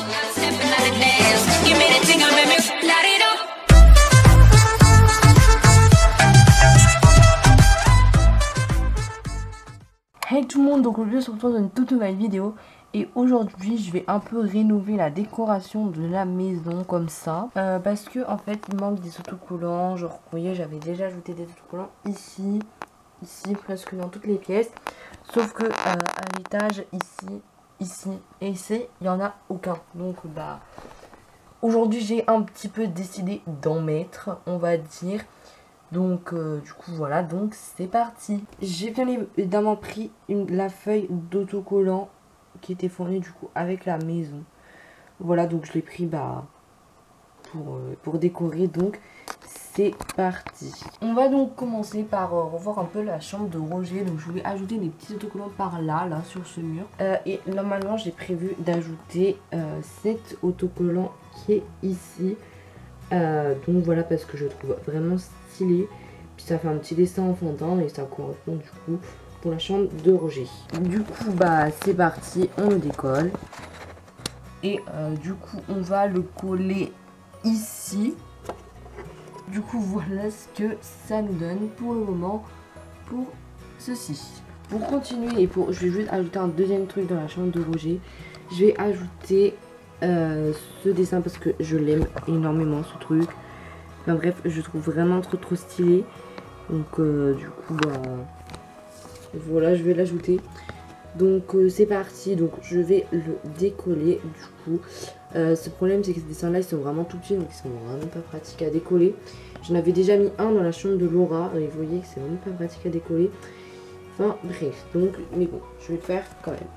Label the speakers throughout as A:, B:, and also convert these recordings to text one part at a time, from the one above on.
A: Hey tout le monde, donc aujourd'hui on se retrouve dans une toute nouvelle vidéo. Et aujourd'hui je vais un peu rénover la décoration de la maison comme ça, parce que en fait il manque des autocollants. Genre vous voyez, j'avais déjà ajouté des autocollants ici, presque dans toutes les pièces. Sauf que à l'étage, ici et ici, il n'y en a aucun. Donc bah aujourd'hui j'ai un petit peu décidé d'en mettre, on va dire. Donc du coup voilà, donc c'est parti. J'ai bien évidemment pris la feuille d'autocollant qui était fournie du coup avec la maison. Voilà, donc je l'ai pris pour décorer, donc c'est parti. On va donc commencer par revoir un peu la chambre de Roger. Donc je voulais ajouter des petits autocollants par là sur ce mur. Et normalement j'ai prévu d'ajouter cet autocollant qui est ici. Donc voilà, parce que je trouve vraiment stylé. Puis ça fait un petit dessin enfantin et ça correspond du coup pour la chambre de Roger. Du coup bah c'est parti, on le décolle. Et du coup on va le coller ici. Du coup voilà ce que ça nous donne pour le moment pour ceci. Pour continuer et je vais juste ajouter un deuxième truc dans la chambre de Roger. Je vais ajouter ce dessin parce que je l'aime énormément ce truc. Enfin bref, je trouve vraiment trop stylé. Donc du coup bah voilà, je vais l'ajouter. Donc c'est parti, donc je vais le décoller du coup. Ce problème c'est que ces dessins là ils sont vraiment tout petits, donc ils sont vraiment pas pratiques à décoller. J'en avais déjà mis un dans la chambre de Laura et vous voyez que c'est vraiment pas pratique à décoller. Enfin bref, donc mais bon, je vais le faire quand même.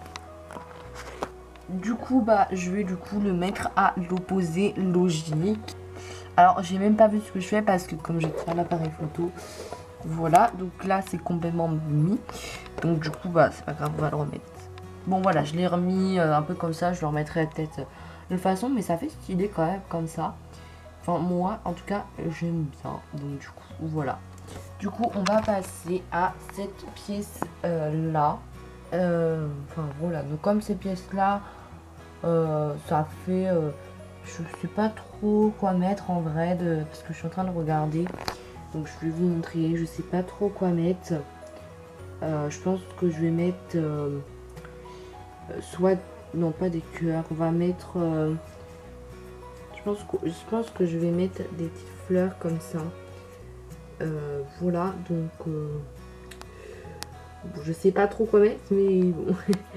A: Du coup bah je vais du coup le mettre à l'opposé logique. Alors j'ai même pas vu ce que je fais parce que comme j'ai pris l'appareil photo, voilà, donc là c'est complètement mis. Donc du coup bah c'est pas grave, on va le remettre. Bon voilà, je l'ai remis un peu comme ça, je le remettrai peut-être de façon, mais ça fait stylé quand même comme ça. Enfin moi en tout cas j'aime bien, donc du coup voilà. Du coup on va passer à cette pièce là. Enfin voilà, donc comme ces pièces là ça fait je sais pas trop quoi mettre en vrai parce que je suis en train de regarder, donc je vais vous montrer. Je sais pas trop quoi mettre. Je pense que je vais mettre soit non pas des cœurs, on va mettre je pense que je vais mettre des petites fleurs comme ça. Voilà, donc bon, je sais pas trop quoi mettre, mais bon.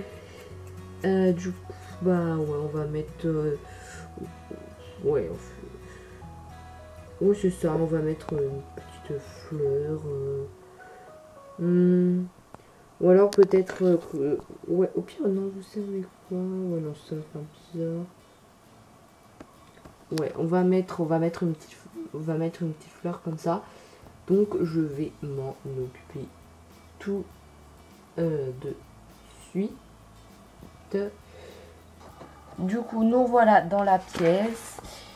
A: Du coup bah ouais, on va mettre ouais, oui c'est ça, on va mettre une petite fleur ou alors peut-être ouais, au pire non, vous savez quoi, ouais non, ça fait un bizarre. Ouais, on va mettre une petite fleur comme ça. Donc je vais m'en occuper tout de suite. Du coup nous voilà dans la pièce.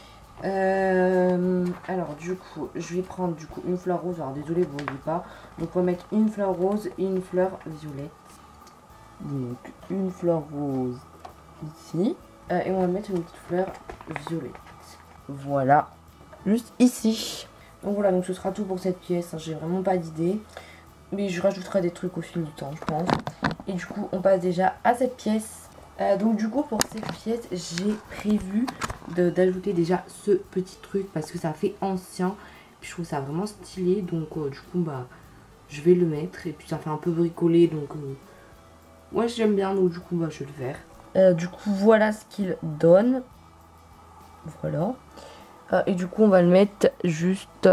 A: Alors du coup je vais prendre du coup une fleur rose. Alors désolé, vous voyez pas, donc on va mettre une fleur rose et une fleur violette. Donc une fleur rose ici et on va mettre une petite fleur violette, voilà, juste ici. Donc voilà, donc ce sera tout pour cette pièce, hein. J'ai vraiment pas d'idée, mais je rajouterai des trucs au fil du temps je pense. Et du coup on passe déjà à cette pièce. Donc du coup pour cette pièce j'ai prévu d'ajouter déjà ce petit truc parce que ça fait ancien, puis je trouve ça vraiment stylé. Donc du coup bah je vais le mettre, et puis ça fait un peu bricolé, donc ouais j'aime bien, donc du coup bah je vais le faire. Du coup voilà ce qu'il donne, voilà. Et du coup on va le mettre juste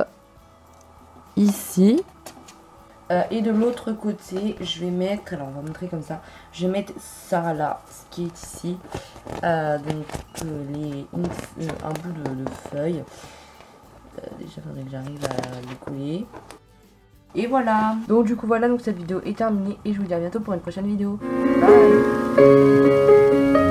A: ici. Et de l'autre côté je vais mettre, alors on va montrer comme ça, je vais mettre ça là, ce qui est ici, donc un bout de feuille. Déjà il faudrait que j'arrive à les coller. Et voilà, donc du coup voilà, donc cette vidéo est terminée et je vous dis à bientôt pour une prochaine vidéo. Bye.